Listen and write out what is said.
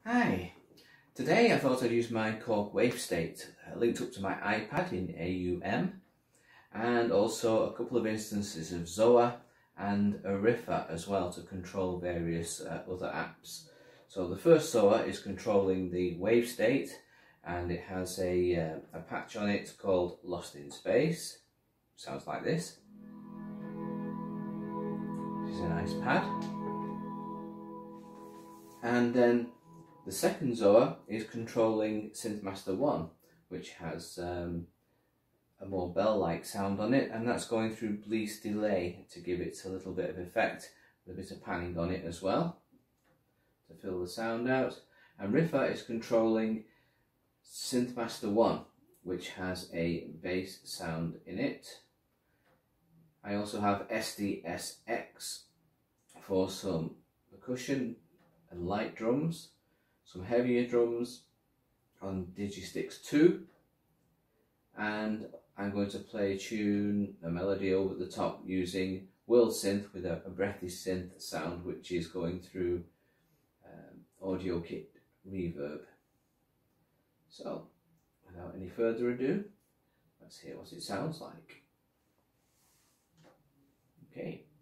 Hi, today I thought I'd use my Korg Wavestate linked up to my iPad in AUM, and also a couple of instances of Zoa and a Riffer as well to control various other apps. So the first Zoa is controlling the Wavestate, and it has a patch on it called Lost in Space. Sounds like this. This is a nice pad. And then the second Zoa is controlling SynthMaster One, which has a more bell-like sound on it, and that's going through BLEASS delay to give it a little bit of effect, with a bit of panning on it as well to fill the sound out. And Riffer is controlling SynthMaster One, which has a bass sound in it. I also have SDS-x for some percussion and light drums, some heavier drums on Digistix 2, and I'm going to play a melody over the top using World Synth with a Breathy synth sound, which is going through AudioKit Reverb. So, without any further ado, let's hear what it sounds like. Okay.